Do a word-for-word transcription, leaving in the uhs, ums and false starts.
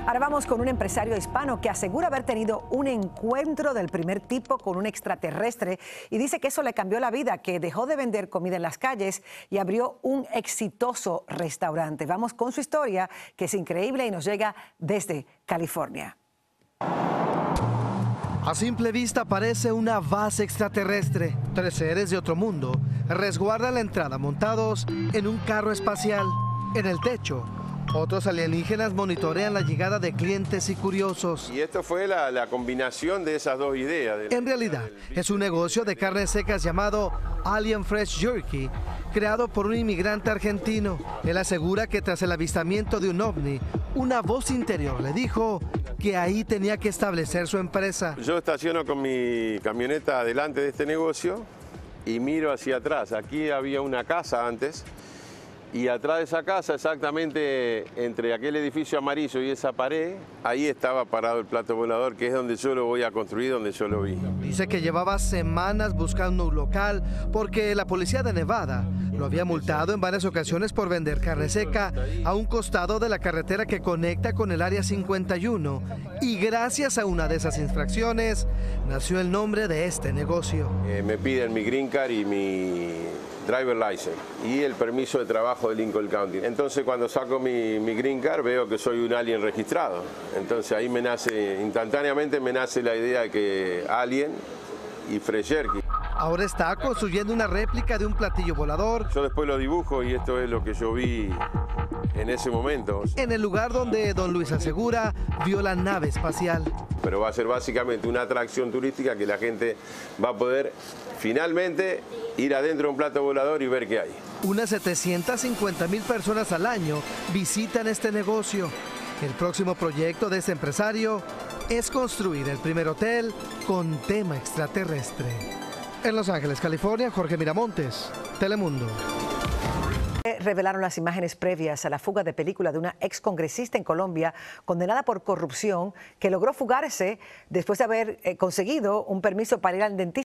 Ahora vamos con un empresario hispano que asegura haber tenido un encuentro del primer tipo con un extraterrestre y dice que eso le cambió la vida, que dejó de vender comida en las calles y abrió un exitoso restaurante. Vamos con su historia, que es increíble y nos llega desde California. A simple vista parece una base extraterrestre. Tres seres de otro mundo resguardan la entrada montados en un carro espacial. En el techo, otros alienígenas monitorean la llegada de clientes y curiosos. Y esto fue la, la combinación de esas dos ideas. En realidad, es un negocio de carnes secas llamado Alien Fresh Jerky, creado por un inmigrante argentino. Él asegura que tras el avistamiento de un ovni, una voz interior le dijo que ahí tenía que establecer su empresa. Yo estaciono con mi camioneta delante de este negocio y miro hacia atrás. Aquí había una casa antes. Y atrás de esa casa, exactamente entre aquel edificio amarillo y esa pared, ahí estaba parado el plato volador, que es donde yo lo voy a construir, donde yo lo vi. Dice que llevaba semanas buscando un local porque la policía de Nevada lo había multado en varias ocasiones por vender carne seca a un costado de la carretera que conecta con el área cincuenta y uno. Y gracias a una de esas infracciones, nació el nombre de este negocio. Eh, me piden mi green card y mi driver license y el permiso de trabajo de Lincoln County. Entonces cuando saco mi, mi green card veo que soy un alien registrado. Entonces ahí me nace, instantáneamente me nace la idea de que alien y fresh jerky. Ahora está construyendo una réplica de un platillo volador. Yo después lo dibujo y esto es lo que yo vi en ese momento. En el lugar donde don Luis asegura vio la nave espacial. Pero va a ser básicamente una atracción turística que la gente va a poder finalmente ir adentro de un plato volador y ver qué hay. Unas setecientas cincuenta mil personas al año visitan este negocio. El próximo proyecto de este empresario es construir el primer hotel con tema extraterrestre. En Los Ángeles, California, Jorge Miramontes, Telemundo. Revelaron las imágenes previas a la fuga de película de una excongresista en Colombia condenada por corrupción que logró fugarse después de haber eh, conseguido un permiso para ir al dentista.